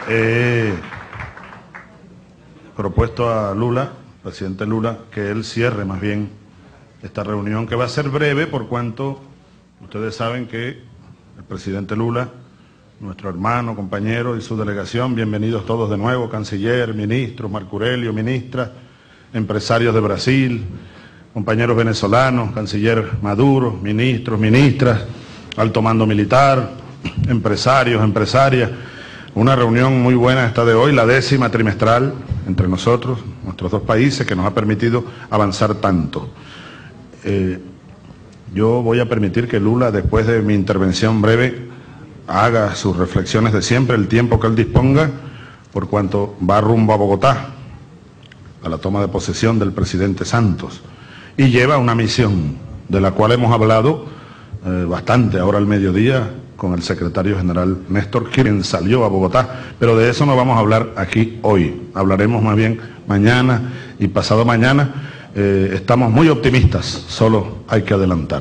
He propuesto a Lula, presidente Lula, que él cierre más bien esta reunión, que va a ser breve por cuanto ustedes saben que el presidente Lula, nuestro hermano, compañero y su delegación, bienvenidos todos de nuevo, canciller, ministro, Marco Aurelio, ministra, empresarios de Brasil, compañeros venezolanos, canciller Maduro, ministros, ministras, alto mando militar, empresarios, empresarias. Una reunión muy buena esta de hoy, la 10ª trimestral entre nosotros, nuestros dos países, que nos ha permitido avanzar tanto. Yo voy a permitir que Lula, después de mi intervención breve, haga sus reflexiones de siempre, el tiempo que él disponga, por cuanto va rumbo a Bogotá, a la toma de posesión del presidente Santos, y lleva una misión, de la cual hemos hablado bastante ahora al mediodía, con el secretario general Néstor, quien salió a Bogotá, pero de eso no vamos a hablar aquí hoy, hablaremos más bien mañana y pasado mañana. Estamos muy optimistas, solo hay que adelantar.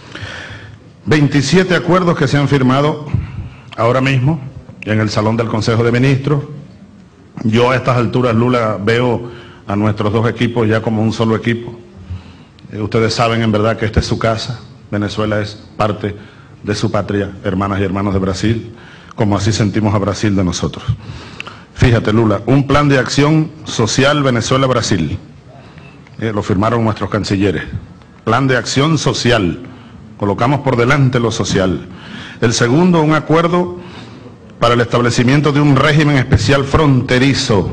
27 acuerdos que se han firmado ahora mismo en el Salón del Consejo de Ministros. Yo a estas alturas, Lula, veo a nuestros dos equipos ya como un solo equipo. Ustedes saben en verdad que esta es su casa, Venezuela es parte de su patria, hermanas y hermanos de Brasil, como así sentimos a Brasil de nosotros. Fíjate, Lula, un plan de acción social Venezuela-Brasil. Lo firmaron nuestros cancilleres. Plan de acción social. Colocamos por delante lo social. El segundo, un acuerdo para el establecimiento de un régimen especial fronterizo.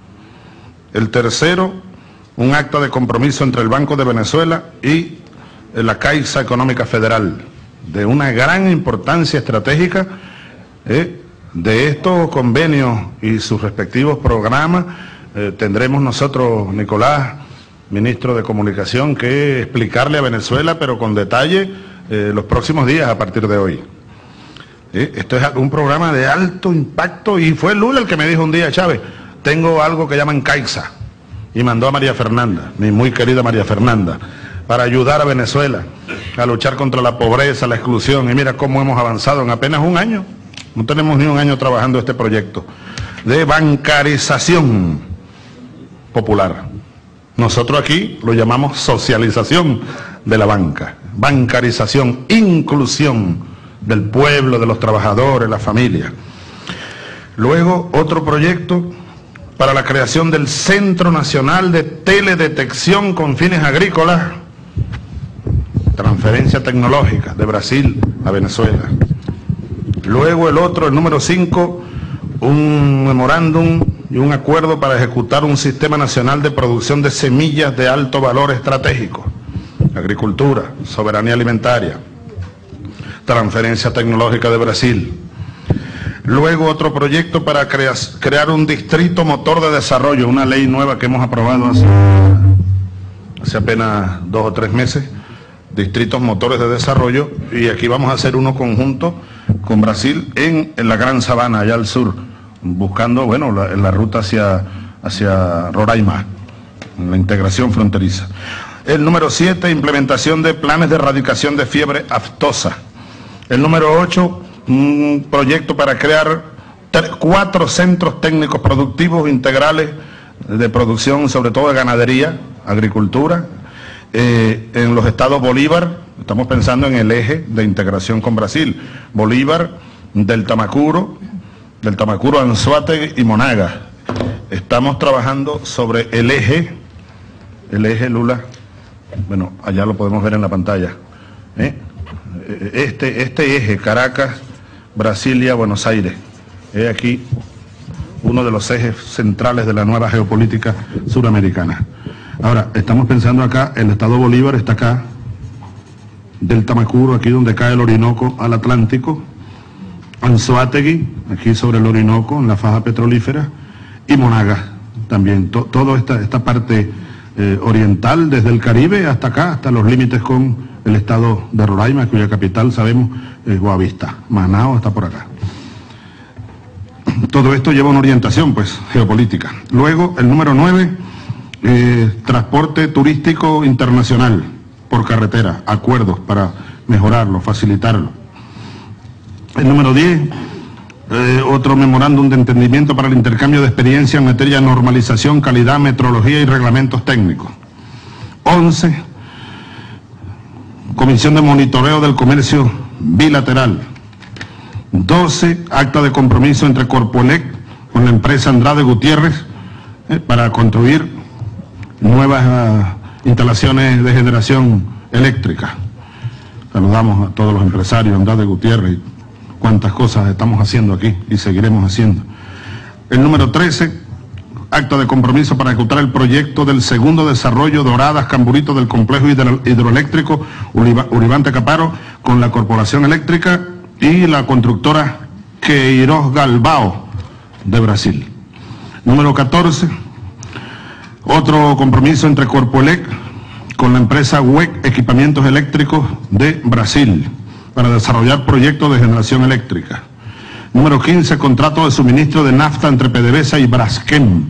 El tercero, un acta de compromiso entre el Banco de Venezuela y la Caixa Económica Federal, de una gran importancia estratégica. De estos convenios y sus respectivos programas tendremos nosotros, Nicolás, ministro de Comunicación, que explicarle a Venezuela, pero con detalle, los próximos días a partir de hoy. Esto es un programa de alto impacto y fue Lula el que me dijo un día: Chávez, tengo algo que llaman Caixa, y mandó a María Fernanda, mi muy querida María Fernanda, para ayudar a Venezuela a luchar contra la pobreza, la exclusión, y mira cómo hemos avanzado en apenas un año. No tenemos ni un año trabajando este proyecto de bancarización popular. Nosotros aquí lo llamamos socialización de la banca, bancarización, inclusión del pueblo, de los trabajadores, la familia. Luego, otro proyecto para la creación del Centro Nacional de Teledetección con fines agrícolas, transferencia tecnológica de Brasil a Venezuela. Luego el otro, el número 5, un memorándum y un acuerdo para ejecutar un sistema nacional de producción de semillas de alto valor estratégico, agricultura, soberanía alimentaria, transferencia tecnológica de Brasil. Luego otro proyecto para crear un distrito motor de desarrollo, una ley nueva que hemos aprobado hace apenas 2 o 3 meses, distritos motores de desarrollo, y aquí vamos a hacer uno conjunto con Brasil en la Gran Sabana, allá al sur, buscando, bueno, la ruta hacia Roraima, la integración fronteriza. El número 7, implementación de planes de erradicación de fiebre aftosa. El número 8, un proyecto para crear 4 centros técnicos productivos integrales de producción, sobre todo de ganadería, agricultura, en los estados Bolívar. Estamos pensando en el eje de integración con Brasil, Bolívar, del Tamacuro, Anzoátegui y Monagas. Estamos trabajando sobre el eje Lula, bueno, allá lo podemos ver en la pantalla, este eje Caracas, Brasilia, Buenos Aires, es aquí uno de los ejes centrales de la nueva geopolítica suramericana. Ahora, estamos pensando acá, el estado Bolívar está acá, del Tamacuro, aquí donde cae el Orinoco al Atlántico, Anzoátegui, aquí sobre el Orinoco, en la faja petrolífera, y Monagas también, toda esta parte oriental, desde el Caribe hasta acá, hasta los límites con el estado de Roraima, cuya capital, sabemos, es Boavista. Manao está por acá. Todo esto lleva una orientación, pues, geopolítica. Luego, el número 9, transporte turístico internacional por carretera, acuerdos para mejorarlo, facilitarlo. El número 10, Otro memorándum de entendimiento para el intercambio de experiencia en materia de normalización, calidad, metrología y reglamentos técnicos. 11. Comisión de monitoreo del comercio bilateral. 12. Acta de compromiso entre Corpoelec con la empresa Andrade Gutiérrez para construir nuevas instalaciones de generación eléctrica. Saludamos a todos los empresarios, Andrade Gutiérrez, cuántas cosas estamos haciendo aquí y seguiremos haciendo. El número 13, acta de compromiso para ejecutar el proyecto del segundo desarrollo Doradas Camburito del complejo hidroeléctrico Uribante Caparo con la Corporación Eléctrica y la constructora Queiroz Galbao de Brasil. Número 14, otro compromiso entre Corpoelec con la empresa WEC Equipamientos Eléctricos de Brasil para desarrollar proyectos de generación eléctrica. Número 15, contrato de suministro de nafta entre PDVSA y Braskem.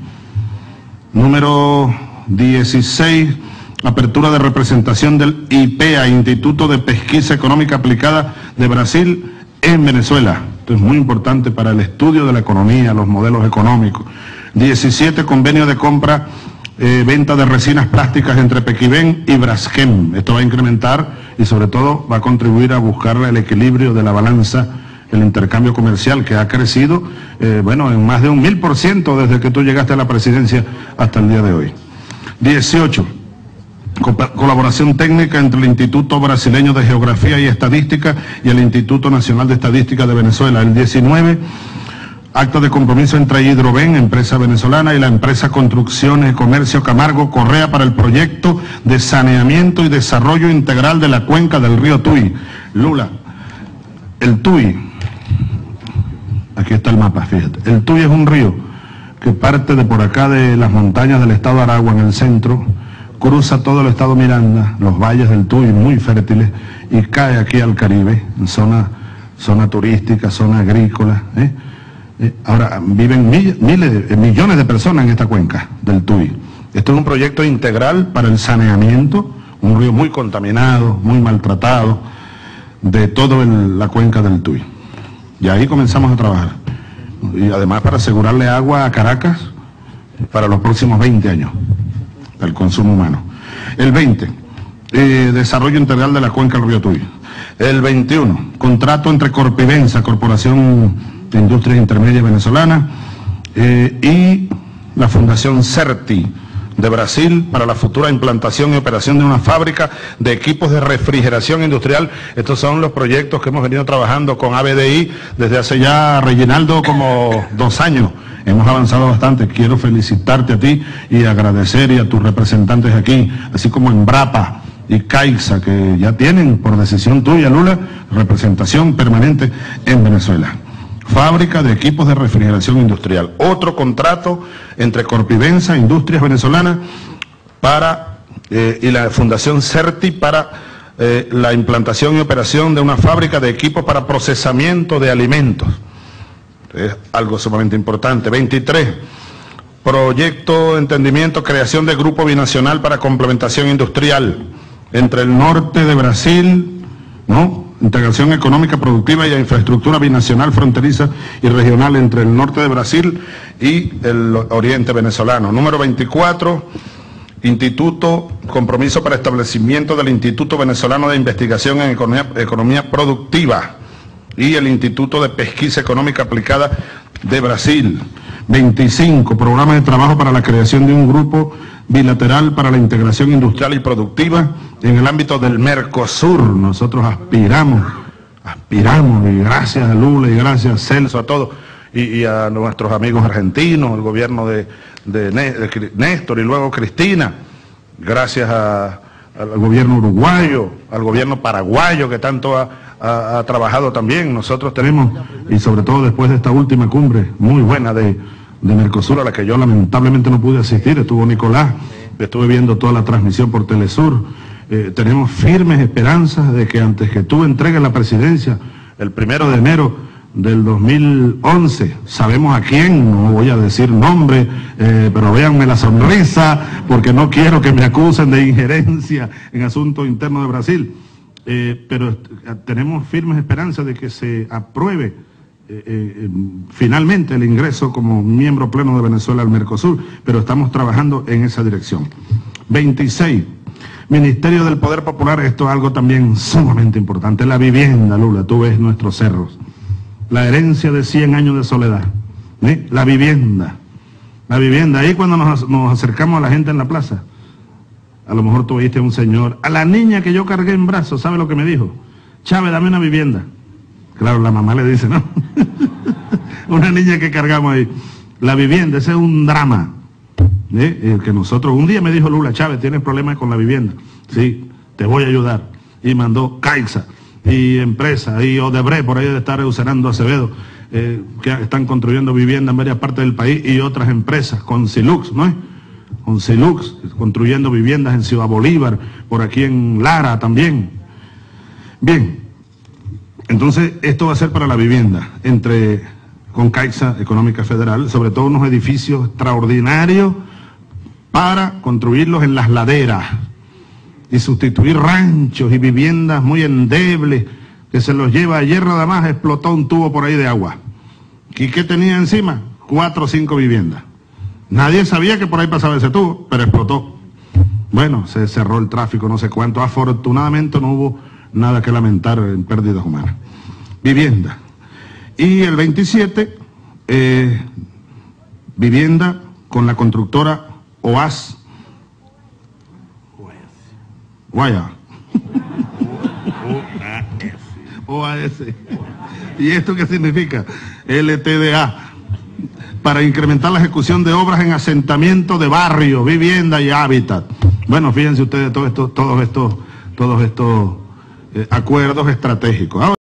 Número 16, apertura de representación del IPEA, Instituto de Pesquisa Económica Aplicada de Brasil en Venezuela. Esto es muy importante para el estudio de la economía, los modelos económicos. 17, convenio de compra, venta de resinas plásticas entre Pequiven y Braskem. Esto va a incrementar y sobre todo va a contribuir a buscar el equilibrio de la balanza, el intercambio comercial que ha crecido, en más de 1000% desde que tú llegaste a la presidencia hasta el día de hoy. 18. Colaboración técnica entre el Instituto Brasileño de Geografía y Estadística y el Instituto Nacional de Estadística de Venezuela. El 19. Acta de compromiso entre Hidroven, empresa venezolana, y la empresa Construcciones y Comercio Camargo Correa para el proyecto de saneamiento y desarrollo integral de la cuenca del río Tuy. Lula, el Tuy, aquí está el mapa, fíjate, el Tuy es un río que parte de por acá de las montañas del estado Aragua en el centro, cruza todo el estado Miranda, los valles del Tuy muy fértiles y cae aquí al Caribe, en zona turística, zona agrícola, Ahora, viven millones de personas en esta cuenca del Tuy. Esto es un proyecto integral para el saneamiento, un río muy contaminado, muy maltratado, de toda la cuenca del Tuy. Y ahí comenzamos a trabajar. Y además para asegurarle agua a Caracas para los próximos 20 años, del consumo humano. El 20, desarrollo integral de la cuenca del río Tuy. El 21, contrato entre Corpivensa, Corporación de Industria Intermedia Venezolana, y la Fundación CERTI de Brasil para la futura implantación y operación de una fábrica de equipos de refrigeración industrial. Estos son los proyectos que hemos venido trabajando con ABDI desde hace ya, Reginaldo, como 2 años. Hemos avanzado bastante. Quiero felicitarte a ti y agradecer y a tus representantes aquí, así como Embrapa y Caixa, que ya tienen, por decisión tuya, Lula, representación permanente en Venezuela. Fábrica de equipos de refrigeración industrial. Otro contrato entre Corpivensa, Industrias Venezolanas, y la Fundación CERTI para la implantación y operación de una fábrica de equipos para procesamiento de alimentos. Es algo sumamente importante. 23. Proyecto de entendimiento, creación de grupo binacional para complementación industrial entre el norte de Brasil, integración económica productiva y infraestructura binacional fronteriza y regional entre el norte de Brasil y el oriente venezolano. Número 24, compromiso para establecimiento del Instituto Venezolano de Investigación en Economía Productiva y el Instituto de Pesquisa Económica Aplicada de Brasil. 25, programa de trabajo para la creación de un grupo bilateral para la integración industrial y productiva en el ámbito del Mercosur. Nosotros aspiramos, y gracias a Lula y gracias a Celso, a todos, y a nuestros amigos argentinos, el gobierno de Néstor y luego Cristina, gracias al gobierno uruguayo, al gobierno paraguayo que tanto ha trabajado también. Nosotros tenemos, y sobre todo después de esta última cumbre muy buena de Mercosur, a la que yo lamentablemente no pude asistir, estuvo Nicolás, estuve viendo toda la transmisión por Telesur. Tenemos firmes esperanzas de que antes que tú entregues la presidencia, el 1 de enero del 2011, sabemos a quién, no voy a decir nombre, pero véanme la sonrisa, porque no quiero que me acusen de injerencia en asuntos internos de Brasil, pero tenemos firmes esperanzas de que se apruebe finalmente el ingreso como miembro pleno de Venezuela al Mercosur, pero estamos trabajando en esa dirección. 26. Ministerio del Poder Popular, esto es algo también sumamente importante, la vivienda, Lula, tú ves nuestros cerros, la herencia de 100 años de soledad, ¿sí? La vivienda, ahí cuando nos acercamos a la gente en la plaza, a lo mejor tú oíste a un señor, a la niña que yo cargué en brazos, ¿sabe lo que me dijo? Chávez, dame una vivienda. Claro, la mamá le dice, ¿no? Una niña que cargamos ahí. La vivienda, ese es un drama. El que nosotros, un día me dijo Lula, Chávez, tienes problemas con la vivienda. Sí, te voy a ayudar. Y mandó Caixa y empresa y Odebrecht, por ahí de estar Eusenando Acevedo, que están construyendo vivienda en varias partes del país, y otras empresas, con Silux, ¿no es? Con Silux, construyendo viviendas en Ciudad Bolívar, por aquí en Lara también. Bien, entonces esto va a ser para la vivienda, con Caixa Económica Federal, sobre todo unos edificios extraordinarios para construirlos en las laderas y sustituir ranchos y viviendas muy endebles que se los lleva. Ayer nada más explotó un tubo por ahí de agua. ¿Y qué tenía encima? 4 o 5 viviendas. Nadie sabía que por ahí pasaba ese tubo, pero explotó. Bueno, se cerró el tráfico, no sé cuánto. Afortunadamente no hubo nada que lamentar en pérdidas humanas. Vivienda. Y el 27, vivienda con la constructora OAS. Guaya. OAS. ¿Y esto qué significa? LTDA. Para incrementar la ejecución de obras en asentamiento de barrio, vivienda y hábitat. Bueno, fíjense ustedes todos estos acuerdos estratégicos.